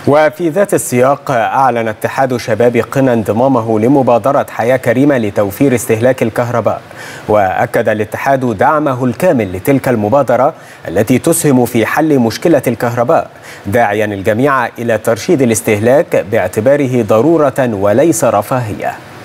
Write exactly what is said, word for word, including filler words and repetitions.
وفي ذات السياق أعلن اتحاد شباب قنا انضمامه لمبادرة حياة كريمة لتوفير استهلاك الكهرباء. وأكد الاتحاد دعمه الكامل لتلك المبادرة التي تسهم في حل مشكلة الكهرباء، داعيا الجميع إلى ترشيد الاستهلاك باعتباره ضرورة وليس رفاهية.